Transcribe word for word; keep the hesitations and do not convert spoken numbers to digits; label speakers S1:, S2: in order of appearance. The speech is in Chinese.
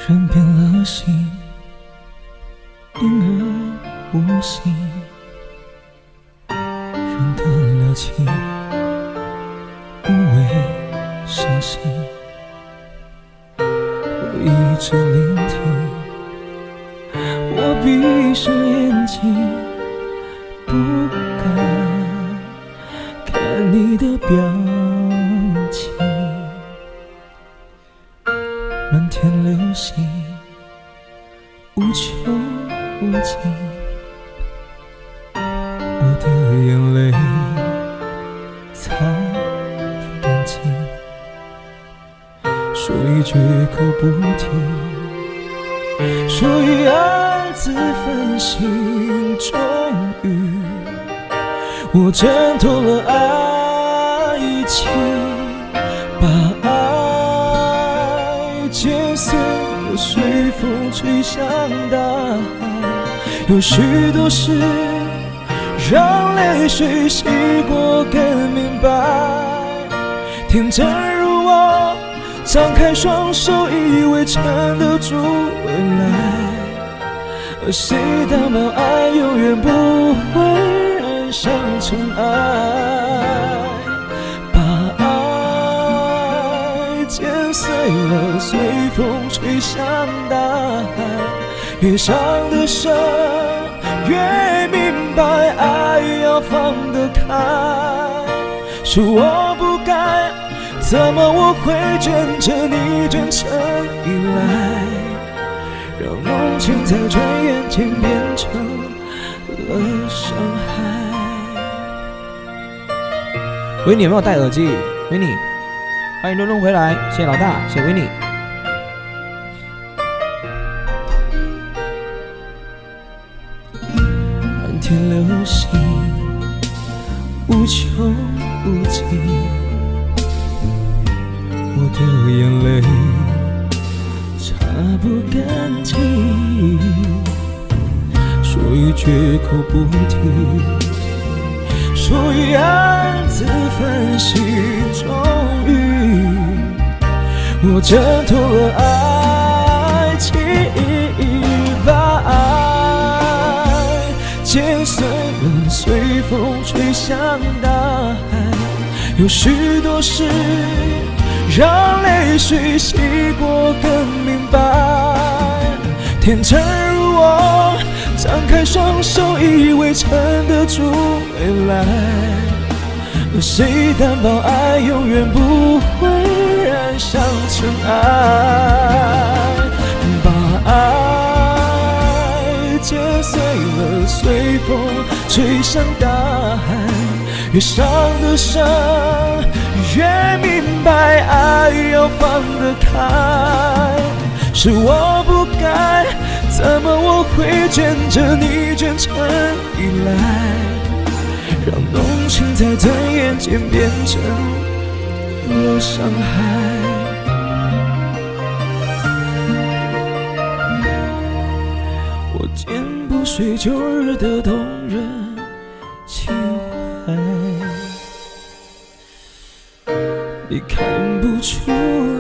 S1: 人变了心，因而无心，人断了情，无谓伤心。我一直聆听，我闭上眼睛，不敢看你的表情。漫天流星，无穷无尽，我的眼泪擦不干净，所以绝口不提，所以暗自反省。终于我挣脱了爱情，把爱剪碎了，随风吹向大海。有许多事让泪水洗过更明白。天真如我，张开双手，以为撑得住未来。而谁担保爱永远不会染上尘埃？把爱剪碎了，随风吹向大海。越伤得深，越明白爱要放得开。是我不该，怎么我会跟着你真诚依赖？让浓情在转眼间变成了伤害。维尼有没有戴耳机？维尼，欢迎伦伦回来，谢谢老大，谢谢维尼。漫天流星，无穷无尽，我的眼泪擦不干净，所以绝口不提，所以暗自反省。终于我挣脱了爱情，把爱剪碎了，随风吹向大海。有许多事让泪水洗过更明白。天真如我，张开双手，以为撑得住未来。而谁担保爱永远不会染上尘埃？把爱剪碎了，随风吹向大海。越伤得深，越明白爱要放得开。是我不该，怎么我会跟着你真诚依赖？让浓情在转眼间变成了伤害。我剪不碎旧日的动人情怀，你看不出